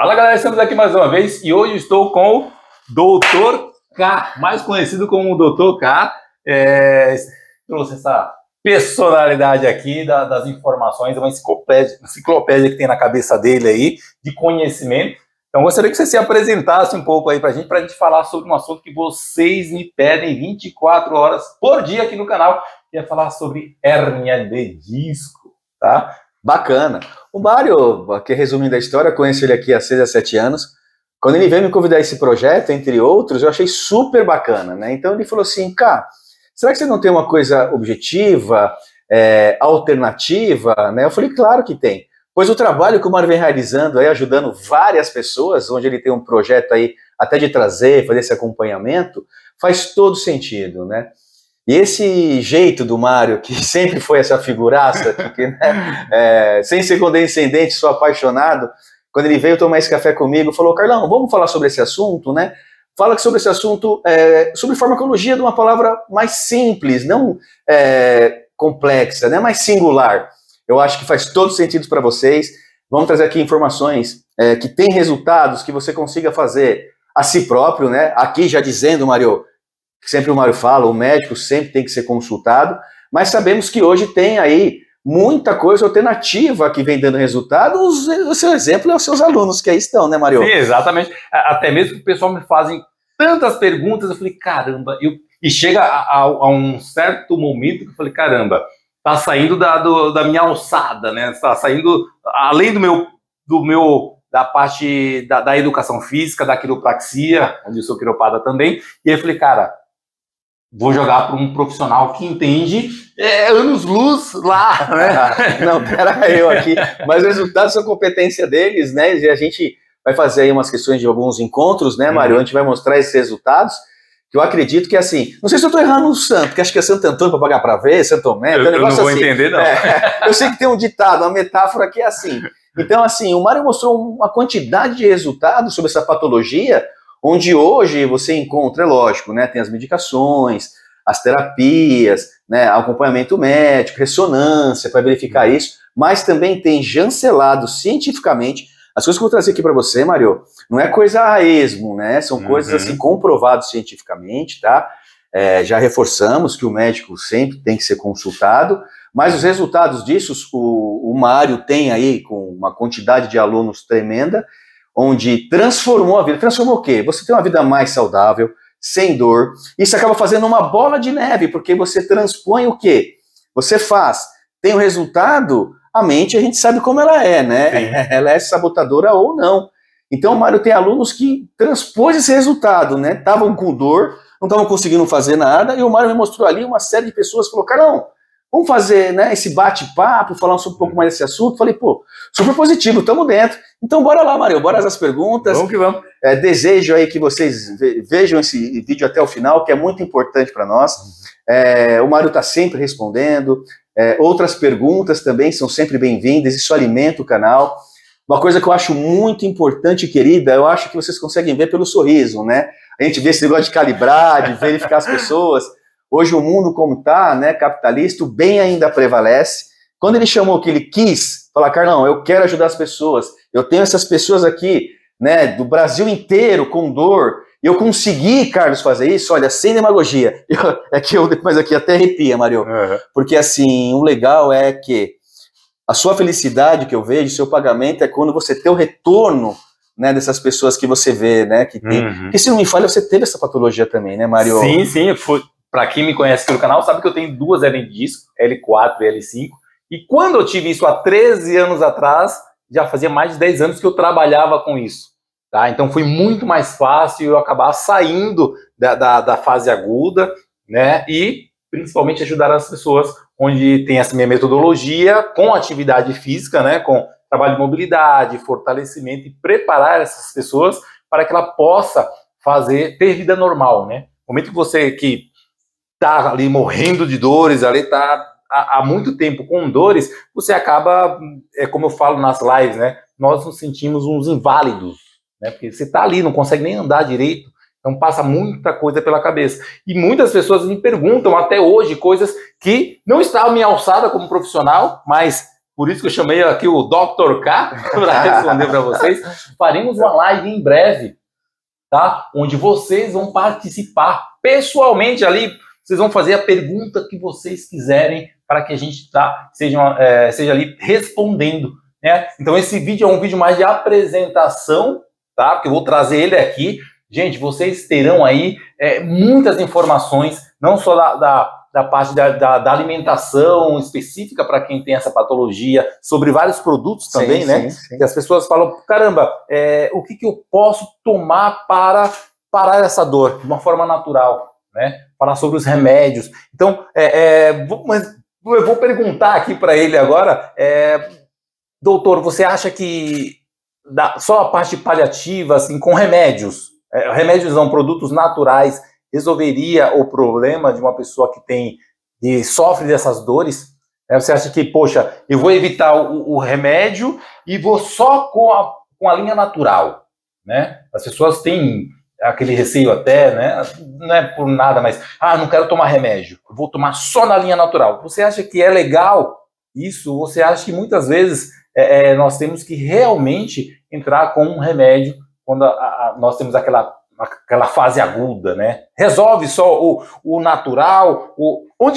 Fala galera, estamos aqui mais uma vez e hoje estou com o Dr. K, mais conhecido como Dr. K. Trouxe essa personalidade aqui das informações, uma enciclopédia que tem na cabeça dele aí, de conhecimento. Então gostaria que você se apresentasse um pouco aí pra gente falar sobre um assunto que vocês me pedem 24 horas por dia aqui no canal, que é falar sobre hérnia de disco, tá? Bacana. O Mário, aqui resumindo a história, conheço ele aqui há 6 a 7 anos. Quando ele veio me convidar a esse projeto, entre outros, eu achei super bacana, né? Então ele falou assim, cara, será que você não tem uma coisa objetiva, alternativa, né? Eu falei, claro que tem. Pois o trabalho que o Mário vem realizando aí, ajudando várias pessoas, onde ele tem um projeto aí até de trazer, fazer esse acompanhamento, faz todo sentido, né? E esse jeito do Mário, que sempre foi essa figuraça, que, né, sem ser condescendente, sou apaixonado, quando ele veio tomar esse café comigo, falou, Carlão, vamos falar sobre esse assunto, né? Fala sobre esse assunto, sobre farmacologia de uma palavra mais simples, não complexa, né, mais singular. Eu acho que faz todo sentido para vocês. Vamos trazer aqui informações que tem resultados que você consiga fazer a si próprio, né? Aqui já dizendo, Mário, sempre o Mário fala, o médico sempre tem que ser consultado, mas sabemos que hoje tem aí muita coisa alternativa que vem dando resultado. O seu exemplo é os seus alunos que aí estão, né, Mário? Sim, exatamente. Até mesmo que o pessoal me fazem tantas perguntas, eu falei, caramba, e chega a um certo momento que eu falei, caramba, tá saindo da minha alçada, né? Tá saindo além da parte da educação física, da quiropraxia, onde eu sou quiropata também. E aí eu falei, cara, vou jogar para um profissional que entende anos-luz lá, né? Não, pera eu aqui. Mas os resultados são competência deles, né? E a gente vai fazer aí umas questões de alguns encontros, né, Mário? A gente vai mostrar esses resultados, que eu acredito que, assim, não sei se eu estou errando no santo, que acho que é Santo Antônio para pagar para ver, Santo Tomé, eu não vou entender, não. Eu sei que tem um ditado, uma metáfora que é assim. Então, assim, o Mário mostrou uma quantidade de resultados sobre essa patologia, onde hoje você encontra, é lógico, né, tem as medicações, as terapias, né, acompanhamento médico, ressonância para verificar isso, mas também tem chancelado cientificamente. As coisas que eu vou trazer aqui para você, Mário, não é coisa a esmo, né? São coisas assim comprovadas cientificamente, tá? Já reforçamos que o médico sempre tem que ser consultado, mas os resultados disso, o Mário tem aí com uma quantidade de alunos tremenda, onde transformou a vida. Transformou o quê? Você tem uma vida mais saudável, sem dor. Isso acaba fazendo uma bola de neve, porque você transpõe o quê? Você faz, tem o resultado. A mente, a gente sabe como ela é, né? Sim. Ela é sabotadora ou não. Então, o Mário tem alunos que transpôs esse resultado, né? Estavam com dor, não estavam conseguindo fazer nada, e o Mário me mostrou ali uma série de pessoas, falou, Carlão, vamos fazer, né, esse bate-papo, falar um pouco mais desse assunto. Falei, pô, super positivo, estamos dentro. Então, bora lá, Mário, bora às perguntas. Vamos que vamos. Desejo aí que vocês vejam esse vídeo até o final, que é muito importante para nós. O Mário está sempre respondendo. Outras perguntas também são sempre bem-vindas, isso alimenta o canal. Uma coisa que eu acho muito importante, querida, eu acho que vocês conseguem ver pelo sorriso, né? A gente vê esse negócio de calibrar, de verificar as pessoas. Hoje o mundo como está, né, capitalista, o bem ainda prevalece. Quando ele chamou que ele quis, falar, Carlão, eu quero ajudar as pessoas, eu tenho essas pessoas aqui, né, do Brasil inteiro com dor, eu consegui, Carlos, fazer isso, olha, sem demagogia. Mas aqui até arrepia, Mário. Porque, assim, o legal é que a sua felicidade que eu vejo, o seu pagamento é quando você tem o retorno, né, dessas pessoas que você vê, né, que tem. Porque, se não me falha, você teve essa patologia também, né, Mário? Sim, sim. Para quem me conhece aqui no canal, sabe que eu tenho duas hérnias de disco, L4 e L5. E quando eu tive isso há 13 anos atrás, já fazia mais de 10 anos que eu trabalhava com isso. Tá? Então foi muito mais fácil eu acabar saindo da fase aguda, né? E principalmente ajudar as pessoas onde tem essa minha metodologia com atividade física, né? Com trabalho de mobilidade, fortalecimento e preparar essas pessoas para que ela possa ter vida normal, né? No momento que você tá ali morrendo de dores, ali tá há muito tempo com dores, você acaba, como eu falo nas lives, né? Nós nos sentimos uns inválidos, né? Porque você tá ali, não consegue nem andar direito, então passa muita coisa pela cabeça. E muitas pessoas me perguntam até hoje coisas que não estavam em alçada como profissional, mas por isso que eu chamei aqui o Dr. K para responder para vocês. Faremos uma live em breve, tá? Onde vocês vão participar pessoalmente ali. Vocês vão fazer a pergunta que vocês quiserem para que a gente seja ali respondendo, né? Então esse vídeo é um vídeo mais de apresentação, tá? Porque eu vou trazer ele aqui. Gente, vocês terão aí muitas informações, não só da parte da alimentação específica para quem tem essa patologia, sobre vários produtos também, sim, né? Sim. Que as pessoas falam, caramba, o que eu posso tomar para parar essa dor de uma forma natural, né? Falar sobre os remédios. Então, eu vou perguntar aqui para ele agora, doutor, você acha que só a parte paliativa, assim, com remédios são produtos naturais, resolveria o problema de uma pessoa que sofre dessas dores? Você acha que, poxa, eu vou evitar o remédio e vou só com a linha natural, né? As pessoas têm aquele receio até, né? Não é por nada, mas, não quero tomar remédio, eu vou tomar só na linha natural. Você acha que é legal isso? Você acha que muitas vezes nós temos que realmente entrar com um remédio quando nós temos aquela fase aguda, né? Resolve só o natural, onde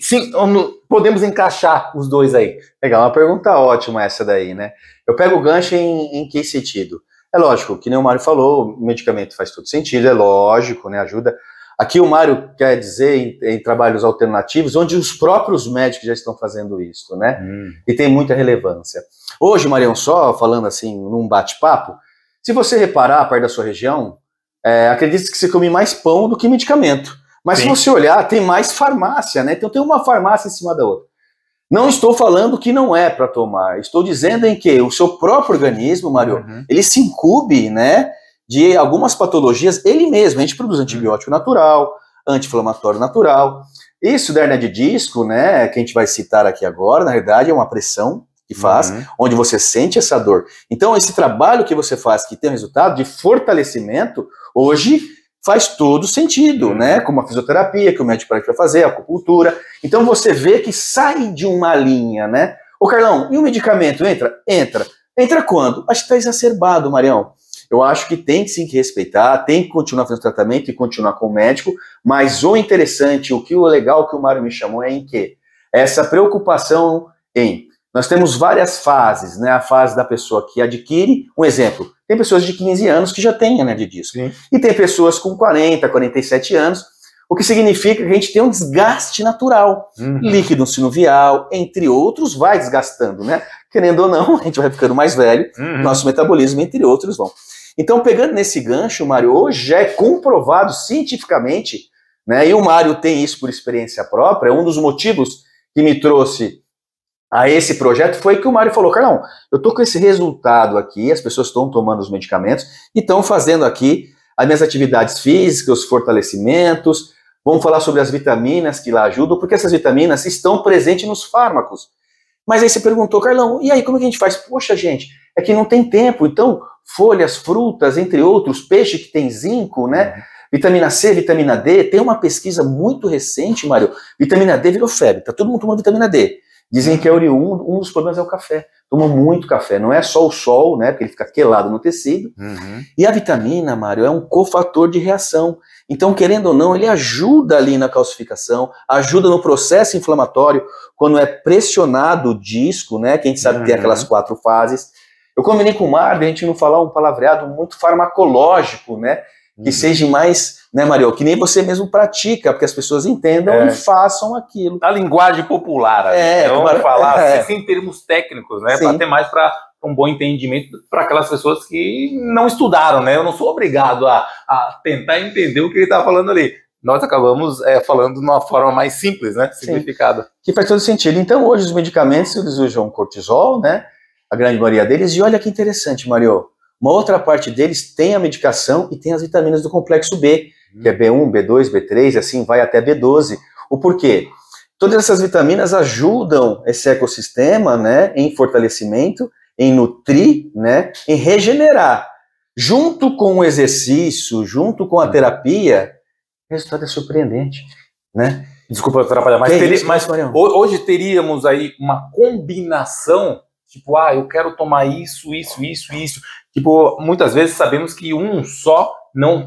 podemos encaixar os dois aí? Legal, uma pergunta ótima essa daí, né? Eu pego o gancho em que sentido? É lógico, que nem o Mário falou, o medicamento faz todo sentido, é lógico, né? Ajuda. Aqui o Mário quer dizer em trabalhos alternativos, onde os próprios médicos já estão fazendo isso, né? E tem muita relevância. Hoje, Marião, só falando assim, num bate-papo, se você reparar, perto da sua região, acredito que você come mais pão do que medicamento. Mas sim, se você olhar, tem mais farmácia, né? Então tem uma farmácia em cima da outra. Não estou falando que não é para tomar. Estou dizendo em que o seu próprio organismo, Mário, ele se incube, né, de algumas patologias, ele mesmo. A gente produz antibiótico natural, anti-inflamatório natural. Isso da hernia de disco, né, que a gente vai citar aqui agora, na verdade é uma pressão que faz, onde você sente essa dor. Então esse trabalho que você faz, que tem um resultado de fortalecimento, hoje faz todo sentido, né? Como a fisioterapia, que o médico vai fazer, a acupuntura. Então você vê que sai de uma linha, né? Ô Carlão, e o medicamento entra? Entra. Entra quando? Acho que está exacerbado, Marião. Eu acho que tem sim que respeitar, tem que continuar fazendo tratamento e continuar com o médico, mas o interessante, o legal que o Mário me chamou é em que essa preocupação nós temos várias fases, né? A fase da pessoa que adquire, um exemplo, tem pessoas de 15 anos que já têm hernia de disco. Sim. E tem pessoas com 40, 47 anos, o que significa que a gente tem um desgaste natural. Líquido sinovial, entre outros, vai desgastando, né? Querendo ou não, a gente vai ficando mais velho, nosso metabolismo, entre outros, vão. Então, pegando nesse gancho, Mário, hoje já é comprovado cientificamente, né? E o Mário tem isso por experiência própria, um dos motivos que me trouxe a esse projeto foi que o Mário falou, Carlão, eu tô com esse resultado aqui, as pessoas estão tomando os medicamentos e estão fazendo aqui as minhas atividades físicas, os fortalecimentos, vamos falar sobre as vitaminas que lá ajudam, porque essas vitaminas estão presentes nos fármacos. Mas aí você perguntou, Carlão, e aí como é que a gente faz? Poxa, gente, é que não tem tempo, então folhas, frutas, entre outros, peixe que tem zinco, né? Vitamina C, vitamina D, tem uma pesquisa muito recente, Mário, vitamina D virou febre, tá todo mundo tomando vitamina D. Dizem que é oriundo, um dos problemas é o café. Toma muito café, não é só o sol, né? Porque ele fica quelado no tecido. E a vitamina, Mário, é um cofator de reação. Então, querendo ou não, ele ajuda ali na calcificação, ajuda no processo inflamatório, quando é pressionado o disco, né? Que a gente sabe que tem aquelas 4 fases. Eu combinei com o Mário, a gente não falar um palavreado muito farmacológico, né? Que seja mais, né, Mário, que nem você mesmo pratica, porque as pessoas entendam e façam aquilo. A linguagem popular, vamos falar sem termos técnicos, né, para ter mais para um bom entendimento para aquelas pessoas que não estudaram, né, eu não sou obrigado a tentar entender o que ele está falando ali. Nós acabamos falando de uma forma mais simples, né, simplificada. Que faz todo sentido. Então, hoje os medicamentos, eles usam cortisol, né, a grande maioria deles, e olha que interessante, Mário. Uma outra parte deles tem a medicação e tem as vitaminas do complexo B, que é B1, B2, B3, e assim vai até B12. O porquê? Todas essas vitaminas ajudam esse ecossistema, né, em fortalecimento, em nutrir, né, em regenerar. Junto com o exercício, junto com a terapia, o resultado é surpreendente, né? Desculpa atrapalhar, mas hoje teríamos aí uma combinação, tipo, eu quero tomar isso. Tipo, muitas vezes sabemos que um só não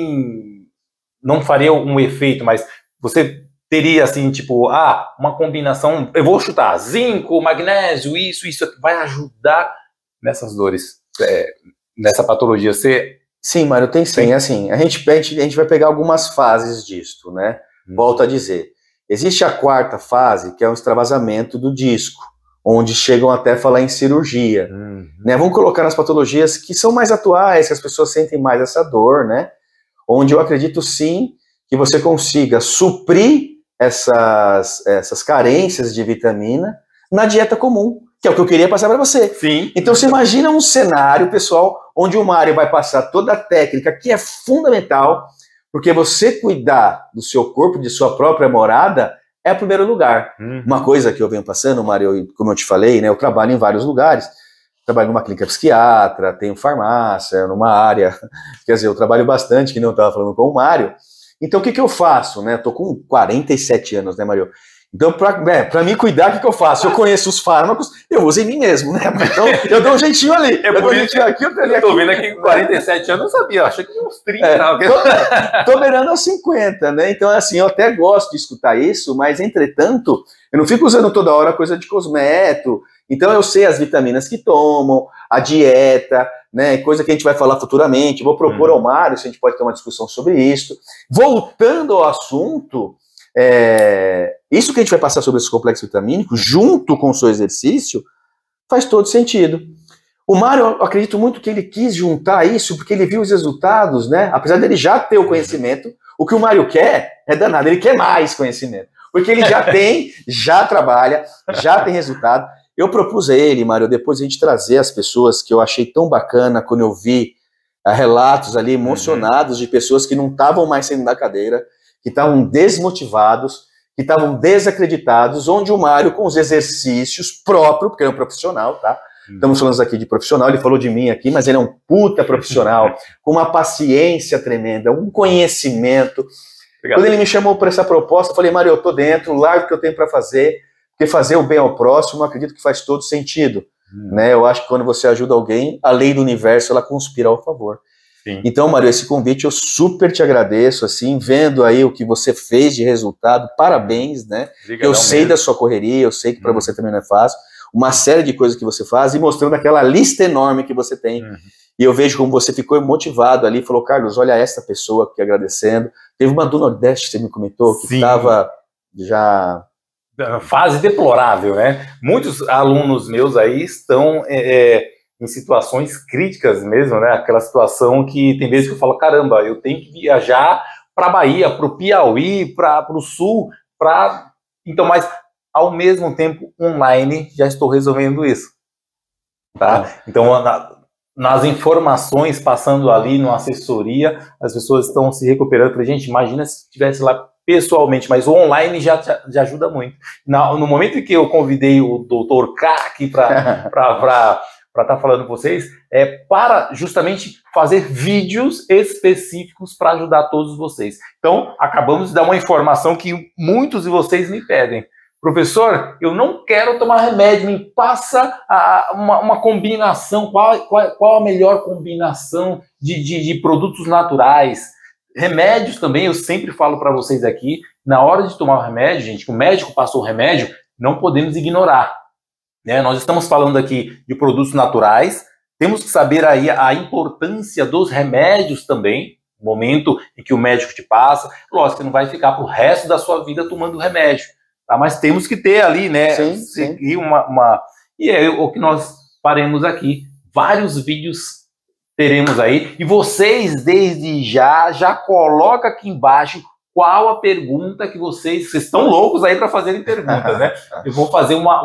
faria um efeito, mas você teria, assim, tipo, uma combinação, eu vou chutar, zinco, magnésio, isso vai ajudar nessas dores, nessa patologia. Sim, Mário, tem sim. Assim, a gente vai pegar algumas fases disto, né? Volto a dizer. Existe a quarta fase, que é o extravasamento do disco, onde chegam até a falar em cirurgia. Né? Vamos colocar nas patologias que são mais atuais, que as pessoas sentem mais essa dor, né? Onde eu acredito sim que você consiga suprir essas carências de vitamina na dieta comum, que é o que eu queria passar para você. Sim. Então você imagina um cenário, pessoal, onde o Mário vai passar toda a técnica que é fundamental, porque você cuidar do seu corpo, de sua própria morada, é o primeiro lugar. Uma coisa que eu venho passando, Mário, como eu te falei, né, eu trabalho em vários lugares. Trabalho numa clínica psiquiatra, tenho farmácia, numa área, quer dizer, eu trabalho bastante, que não estava falando com o Mário. Então, o que eu faço, né? Estou com 47 anos, né, Mário? Então, para me cuidar, o que eu faço? Eu conheço os fármacos, eu uso em mim mesmo, né? Então, eu dou um jeitinho ali. Eu dou um jeitinho aqui, eu tô vendo aqui 47 anos, eu não sabia, eu achei que tinha uns 30. Tô beirando aos 50, né? Então, assim, eu até gosto de escutar isso, mas, entretanto, eu não fico usando toda hora coisa de cosmético. Então, eu sei as vitaminas que tomam, a dieta, né? Coisa que a gente vai falar futuramente. Vou propor ao Mário se a gente pode ter uma discussão sobre isso. Voltando ao assunto, isso que a gente vai passar sobre esse complexo vitamínico, junto com o seu exercício, faz todo sentido. O Mário, eu acredito muito que ele quis juntar isso porque ele viu os resultados, né? Apesar dele já ter o conhecimento, o que o Mário quer é danado, ele quer mais conhecimento. Porque ele já tem, já trabalha, já tem resultado. Eu propus a ele, Mário, depois a gente trazer as pessoas que eu achei tão bacana quando eu vi relatos ali emocionados de pessoas que não estavam mais saindo da cadeira, que estavam desmotivados, que estavam desacreditados, onde o Mário, com os exercícios próprios, porque ele é um profissional, tá? Estamos falando aqui de profissional, ele falou de mim aqui, mas ele é um puta profissional, com uma paciência tremenda, um conhecimento. Obrigado. Quando ele me chamou por essa proposta, eu falei, Mário, eu tô dentro, largo o que eu tenho para fazer, porque fazer o bem ao próximo, eu acredito que faz todo sentido. Né? Eu acho que quando você ajuda alguém, a lei do universo, ela conspira ao favor. Sim. Então, Mário, esse convite eu super te agradeço, assim, vendo aí o que você fez de resultado, parabéns, né? Obrigadão, eu sei mesmo da sua correria, eu sei que para você também não é fácil, uma série de coisas que você faz e mostrando aquela lista enorme que você tem. E eu vejo como você ficou motivado ali, falou, Carlos, olha essa pessoa aqui agradecendo. Teve uma do Nordeste, você me comentou, que estava já... Fase deplorável, né? Muitos alunos meus aí estão em situações críticas mesmo, né? Aquela situação que tem vezes que eu falo, caramba, eu tenho que viajar para a Bahia, para o Piauí, para o Sul, então, mas ao mesmo tempo online já estou resolvendo isso, tá? Então, nas informações passando ali na assessoria, as pessoas estão se recuperando. Falei, gente, imagina se estivesse lá pessoalmente, mas o online já ajuda muito. No momento em que eu convidei o Dr. K aqui para estar falando com vocês, para justamente fazer vídeos específicos para ajudar todos vocês. Então, acabamos de dar uma informação que muitos de vocês me pedem. Professor, eu não quero tomar remédio, me passa uma combinação, qual a melhor combinação de produtos naturais? Remédios também, eu sempre falo para vocês aqui, na hora de tomar o remédio, gente, que o médico passou o remédio, não podemos ignorar. Né? Nós estamos falando aqui de produtos naturais, temos que saber aí a importância dos remédios também, no momento em que o médico te passa. Lógico que não vai ficar pro resto da sua vida tomando remédio, tá? Mas temos que ter ali, né, seguir E é o que nós faremos aqui, vários vídeos teremos aí, e vocês desde já coloca aqui embaixo qual a pergunta que vocês estão loucos aí para fazerem perguntas, né? Eu vou fazer um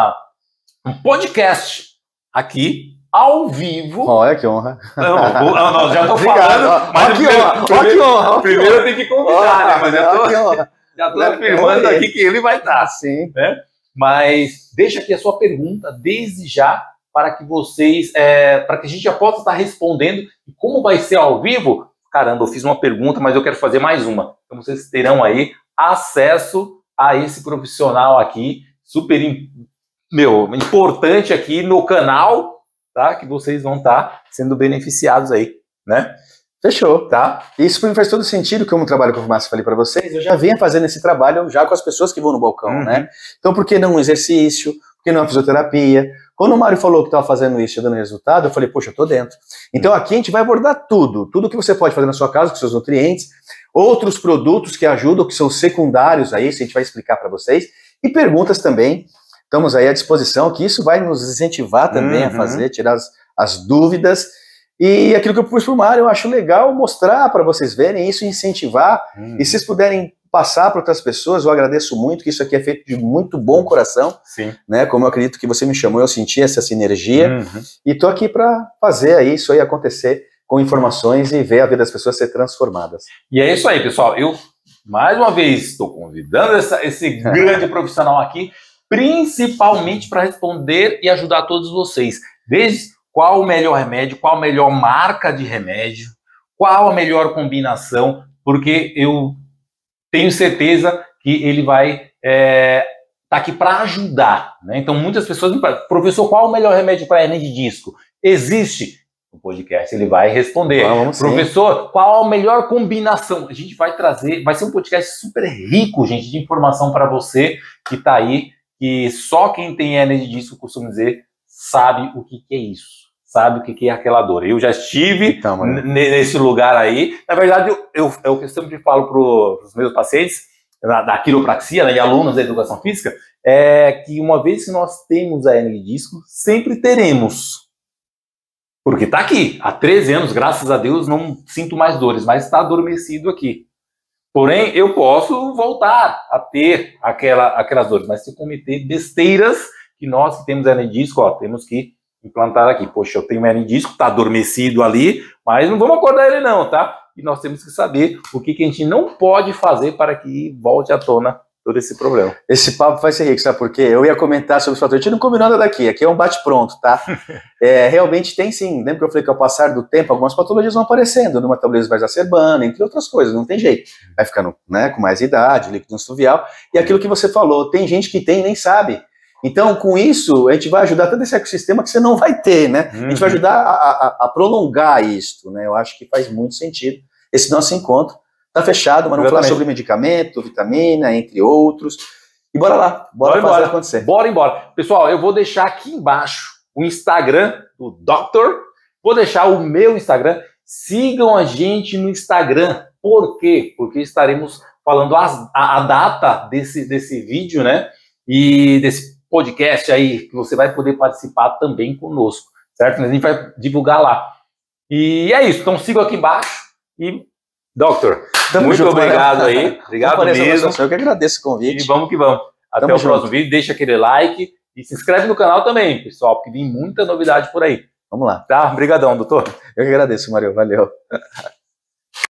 podcast aqui ao vivo. Olha que honra. Não, já tô falando, mas primeiro eu tenho que convidar, né? Mas já tô afirmando aqui que ele vai estar. Sim. Né? Mas deixa aqui a sua pergunta desde já, para que vocês, para que a gente já possa estar respondendo. E como vai ser ao vivo, caramba, eu fiz uma pergunta, mas eu quero fazer mais uma. Então vocês terão aí acesso a esse profissional aqui, super importante aqui no canal, tá? Que vocês vão estar sendo beneficiados aí, né? Fechou, tá? Isso faz todo sentido, como trabalho com farmácia, falei para vocês, eu já venho fazendo esse trabalho já com as pessoas que vão no balcão, né? Então, por que não um exercício? Por que não uma fisioterapia? Quando o Mário falou que estava fazendo isso e dando resultado, eu falei, poxa, eu tô dentro. Então, aqui a gente vai abordar tudo que você pode fazer na sua casa com seus nutrientes, outros produtos que ajudam, que são secundários a isso, a gente vai explicar para vocês, e perguntas também. Estamos aí à disposição, que isso vai nos incentivar também a fazer, tirar as dúvidas. E aquilo que eu pus pro Mário, eu acho legal mostrar para vocês verem isso, incentivar. E se vocês puderem passar para outras pessoas, eu agradeço muito, que isso aqui é feito de muito bom coração. Sim. Né? Como eu acredito que você me chamou, eu senti essa sinergia. E tô aqui para fazer aí, isso aí acontecer com informações e ver a vida das pessoas ser transformadas. E é isso aí, pessoal. Eu, mais uma vez, estou convidando esse grande profissional aqui, principalmente para responder e ajudar todos vocês. Desde qual o melhor remédio, qual a melhor marca de remédio, qual a melhor combinação, porque eu tenho certeza que ele vai tá aqui para ajudar, né? Então muitas pessoas me perguntam, professor, qual o melhor remédio para hernia de disco? Existe? No podcast ele vai responder. Professor, qual a melhor combinação? A gente vai trazer, vai ser um podcast super rico, gente, de informação para você que está aí, que só quem tem hernia de disco, costuma dizer, sabe o que é isso. Sabe o que é aquela dor. Eu já estive nesse lugar aí. Na verdade, eu sempre falo para os meus pacientes da quiropraxia, né, e alunos da educação física, que uma vez que nós temos a hernia de disco, sempre teremos. Porque está aqui. Há 13 anos, graças a Deus, não sinto mais dores, mas está adormecido aqui. Porém, eu posso voltar a ter aquelas dores, mas se eu cometer besteiras, que nós que temos hernia de disco, temos que implantar aqui. Poxa, eu tenho hernia de disco, tá adormecido ali, mas não vamos acordar ele não, tá? E nós temos que saber o que a gente não pode fazer para que volte à tona todo esse problema. Esse papo vai ser rico, sabe por quê? Eu ia comentar sobre os fatores, a gente não combinou nada daqui, aqui é um bate-pronto, tá? Realmente tem sim, lembra que eu falei que ao passar do tempo, algumas patologias vão aparecendo, no metabolismo vai exacerbando, entre outras coisas, não tem jeito. Vai ficando, né, com mais idade, líquido subvial, e aquilo que você falou, tem gente que tem e nem sabe. Então, com isso, a gente vai ajudar todo esse ecossistema que você não vai ter, né? A gente vai ajudar a prolongar isso, né? Eu acho que faz muito sentido esse nosso encontro. Tá fechado, mas não falar sobre medicamento, vitamina, entre outros. E bora lá, bora fazer acontecer. Bora embora. Pessoal, eu vou deixar aqui embaixo o Instagram do Dr. Vou deixar o meu Instagram. Sigam a gente no Instagram. Por quê? Porque estaremos falando a data desse vídeo, né? E desse podcast aí, que você vai poder participar também conosco, certo? A gente vai divulgar lá. E é isso, então sigam aqui embaixo e, Doctor, muito obrigado aí, obrigado mesmo. Eu que agradeço o convite. E vamos que vamos. Até o próximo vídeo, deixa aquele like e se inscreve no canal também, pessoal, porque tem muita novidade por aí. Vamos lá. Tá? Obrigadão, doutor. Eu que agradeço, Mário, valeu.